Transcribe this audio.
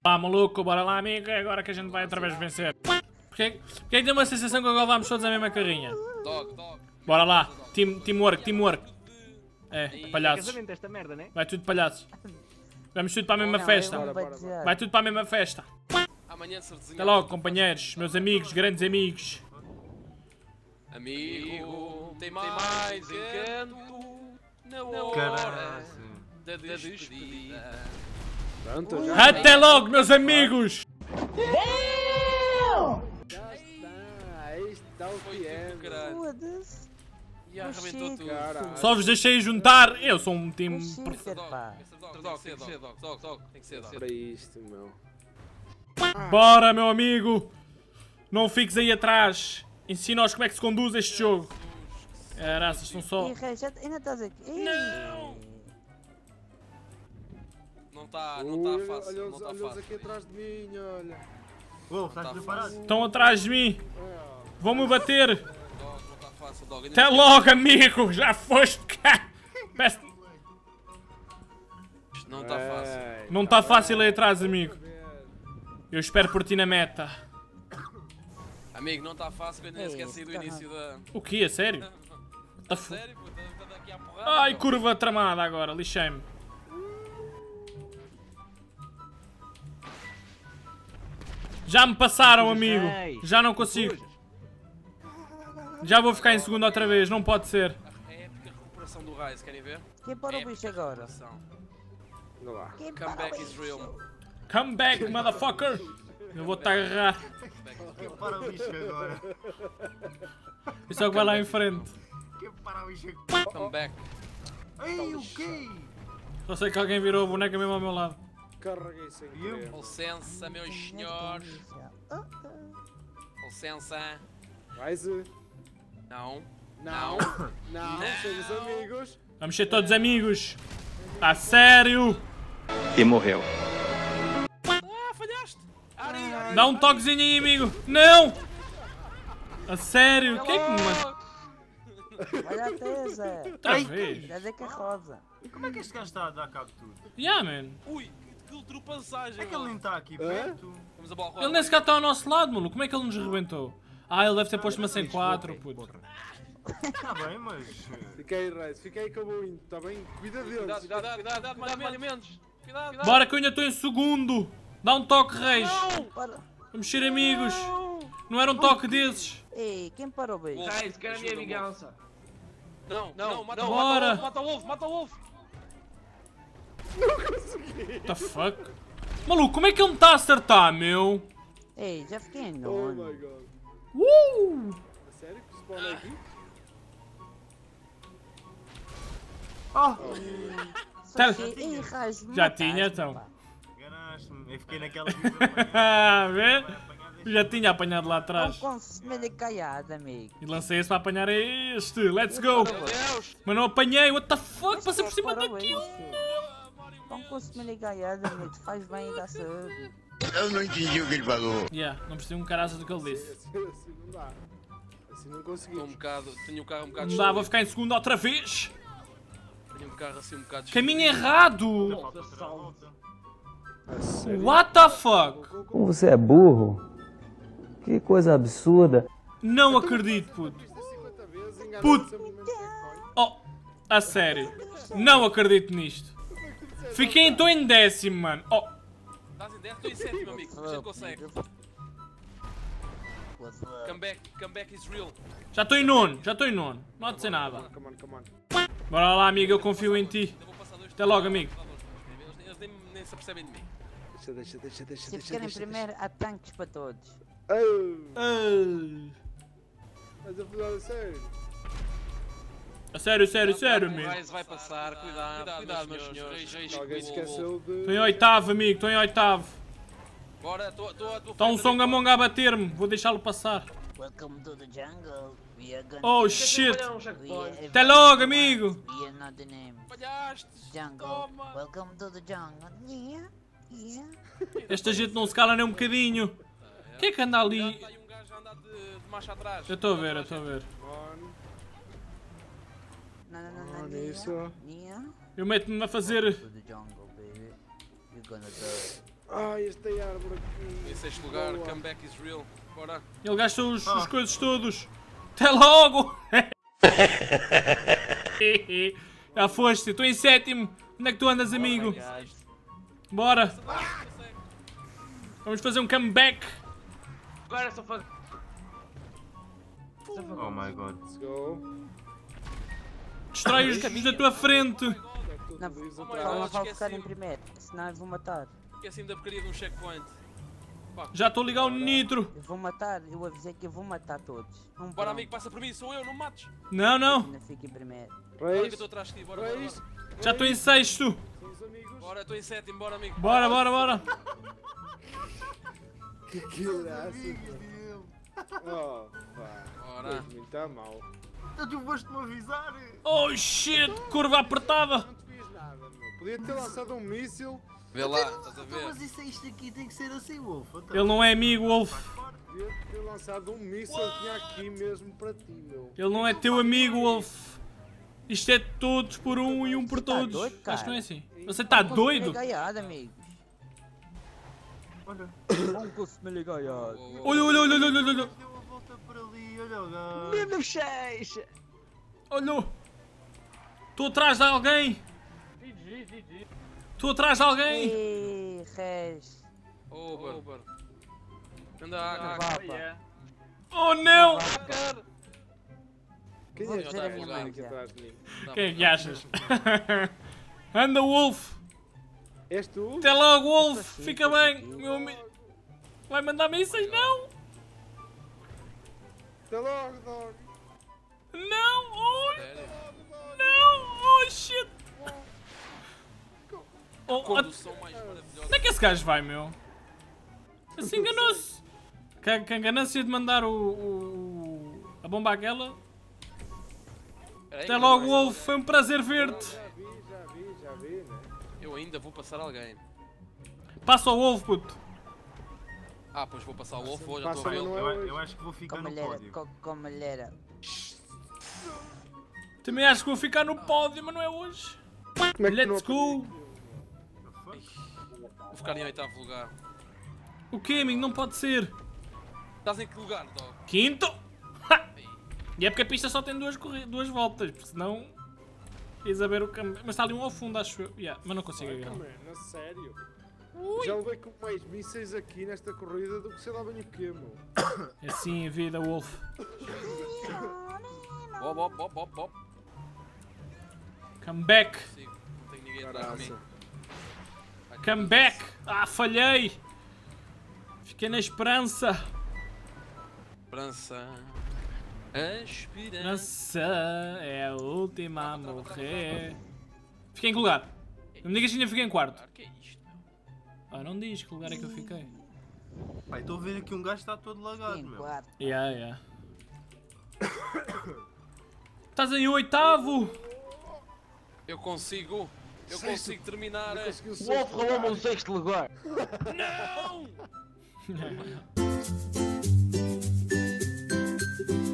Lá, maluco, bora lá, amigo, é agora que a gente vai outra vez vencer. Porque tem uma sensação que agora vamos todos a mesma carrinha? Bora lá, teamwork. É, palhaços. Esta merda, né? Vai tudo palhaços. Vamos tudo para a mesma festa. Vai tudo para a mesma festa. Até logo, companheiros, meus amigos, grandes amigos. Amigo, tem mais encanto na hora da despedida. Pronto, já Até logo, meus amigos! está. Aí está o que é. Foda-se. E arrebentou tudo. Caralho. Só vos deixei juntar. Eu sou um time. Chega, pá. Tem que ser dog. Para isto, meu. Bora, meu amigo! Não fiques aí atrás. Ensina-nos como é que se conduz este jogo. Caraças, são só. Ih, Rei, ainda estás aqui. Não! Não está fácil, não está Olha-os fácil. aqui atrás de mim, olha. Uou, estás preparado? Estão atrás de mim. Vão-me bater. Dog, não está fácil, dog. Até logo, amigo! Já foste cá! Peço- Não está fácil. Não está fácil aí atrás, amigo. Eu espero por ti na meta. Amigo, não está fácil que eu nem sequer saí do início da... O quê? A sério? A sério, puta, está daqui à porrada. Ai, curva tramada agora, lixei-me. Já me passaram, amigo. Já não consigo. Já vou ficar em segundo outra vez, não pode ser. A épica recuperação do Rise, querem ver? Quem para o bicho agora? Recuperação. Olha lá. Quem para o Comeback is bicho? real. Come back, motherfucker. Eu vou-te agarrar. Que para o bicho agora? Isso é o que vai lá em frente. Que para o bicho agora? Comeback. Ei, o quê? Só sei que alguém virou a boneca mesmo ao meu lado. Carreguei sem querer. Licença, meus senhores. Licença. Vais? Não. Não. Não, somos amigos. Vamos ser todos amigos. A sério. E morreu. Ah, falhaste. Ari. Dá um toquezinho aí, amigo. Não. A sério. Quem é que me manda? Olha até, Zé. Outra vez. Já que é rosa. Como é que este gajo está a dar cabo de tudo? Yeah, man. Ui, que ultrapassagem. É que ele nem está aqui perto. Vamos a bola. Ele nem sequer está ao nosso lado, maluco. Como é que ele nos rebentou? Ah, ele deve ter posto uma 104, puto. Está bem, mas... Fica aí, Reis. Fica aí que eu vou indo, está bem? Cuida deles. Cuidado, mais alimentos. Cuidado. Bora que eu ainda estou em segundo. Dá um toque, Reis. Para. Vamos ser amigos. Não era um toque desses. Ei, quem para o bicho? Guys, quero a minha vingança. Não, mata Bora. o Wolf, mata o Wolf. What the fuck? Maluco, como é que ele me está a acertar, meu? Ei, já fiquei em Oh nono. my god. A sério que spawn aqui? Só que- Ei, Raiz, Já mataste, tinha, então. pá. Enganaste-me. Eu fiquei naquela de apanhar. Ah, vê? Já tinha apanhado lá atrás. Com semelha caiada, amigo. E lancei esse para apanhar este. Let's go. Deus. Mas não apanhei. What the fuck? Passei por cima Para o daquilo. bicho. Com semelha caiada, amigo. Faz bem e dá saúde. Eu não entendi o que ele falou. Yeah, não percebi um caraças do que ele disse. Assim não dá. Assim não conseguimos. Tenho o carro um bocado Não dá, vou ficar em segundo outra vez. Tenho um carro assim um bocado Caminho errado. Falta outra volta. A sério? What the fuck? Como você é burro? Que coisa absurda. Não acredito, puto. 50 vezes enganaram Puto. sempre no mesmo checkpoint. Oh, a sério. Não acredito nisto. Fiquei então em décimo, mano. Oh, Estás em 10, estou em sétimo, amigo. A gente consegue. Comeback is real. já estou em nono, Não há de ser nada. Come on. Bora lá, amigo, eu confio em ti. Eu vou passar dois. Até logo, amigo. Eles nem se apercebem de mim. Se ficarem primeiro, há tanques para todos. Oh, mas a falar a sério. Sério, O amigo. Rise vai passar. Cuidado, meus senhores. Alguém esqueceu Estou de... em oitavo, amigo, estou em oitavo. Bora, estou Está um Songamonga a bater-me, vou deixá-lo passar. Welcome to the jungle. We are gonna... Oh shit! We are... Até logo, amigo! We are not the name. Falhaste. Jungle. Toma. Welcome to the jungle. Yeah. Esta gente não se cala nem um bocadinho. Quem é que anda ali? Está aí um gajo a andar de marcha atrás. Eu estou a ver. No, Nisso. Yeah. Eu meto-me a fazer. To the jungle, baby. You're gonna die. Ai, esta árvore aqui. Em sexto lugar, Boa. comeback is real. Bora. Ele gastou os coisas todos. Até logo! Já foste, estou em sétimo. Onde é que tu andas, amigo? Bora! Vamos fazer um comeback. Agora é só fazer. Oh my god. Let's go. Destrói-os da tua frente. Não, Tudo isso Oh my atrás. só não God, vou ficar esqueci-me. em primeiro, senão eu vou matar. Esqueci-me da porcaria de um checkpoint. Já estou a ligar o nitro. Eu vou matar, eu avisei que eu vou matar todos. Não Bora, vão. amigo, passa por mim, sou eu, não me mates. Não, não. Ainda fico em primeiro. Bora que eu Reis, estou atrás de ti, bora, bora, Reis. bora. Já estou em sexto. Somos amigos. Bora, estou em sétimo, bora, amigo. Bora, bora, bora. Que graça. Oh, pá. Bora. Fez muito a mal. Tu foste-me avisar. Oh shit, curva apertada. Não te fiz nada, meu. Podia ter lançado um míssil. Vê lá, estás a ver? Mas isto aqui tem que ser assim, Wolf. Então. Ele não é amigo, Wolf. Podia ter lançado um míssil que tinha aqui mesmo para ti, meu. Ele não é teu amigo, Wolf. Isto é todos por um e um por Você tá todos. doido, cara? Acho que não é assim. Você está doido? Gaiado, amigo. Olha. Não custo-me ligaiado. Olha, olha, olha, olha, olha, olha. Deu a volta por ali, olha o gajo. Mesmo cheio. Olha. Estou atrás de alguém. Estou atrás de alguém. Ei, Reis. Over. Anda, Vapa. Oh não. Quem Vou é dizer a minha mãe aqui já. atrás de mim? Quem é que achas? Anda, Wolf. És tu? Até logo, Wolf. Assim, Fica bem. Meu amigo. Vai mandar mísseis? Não. Até logo, dog. Não. Oh. Não. Oh shit. Oh, condução mais maravilhosa. onde é que esse gajo vai, meu? Assim enganou-se. Com a ganância de mandar a bomba àquela. Peraí, Até eu logo, não- Wolf. Foi um prazer ver-te. Já vi, né? Eu ainda vou passar alguém. Passa o Wolf, puto. Ah, pois vou passar o Wolf, hoje já estou a Passa, ver. não é hoje. Eu acho que vou ficar Como no ele era, pódio. como ele era. Também acho que vou ficar no pódio, mas não é hoje. Como é que Let's não- go. Vou ficar em oitavo lugar. O que, amigo? Não pode ser. Estás em que lugar, dog? Quinto. Ha! E é porque a pista só tem duas voltas, porque senão... Ias a ver o caminho. Mas está ali um ao fundo, acho eu. Yeah, mas não consigo Ai, agarrar. mano, a sério. Já levei com mais mísseis aqui nesta corrida do que sei lá bem o quê, meu. É assim a vida, Wolf. Bop. Come back. Consigo. Não tenho ninguém atrás de mim. Caraça. Come back. Ah, falhei. Fiquei na esperança. Esperança. A esperança. Esperança é a última a morrer. Fiquei em que lugar? Não me digas que ainda fiquei em quarto. O que é isto, meu? Ah, não diz que lugar é que eu fiquei. Pai, estou a ver aqui um gajo que está todo lagado, Em meu. quarto. Yeah. Estás em oitavo. Eu consigo terminar. Conseguiu ser Wolf rolou-me o sexto lugar. Não!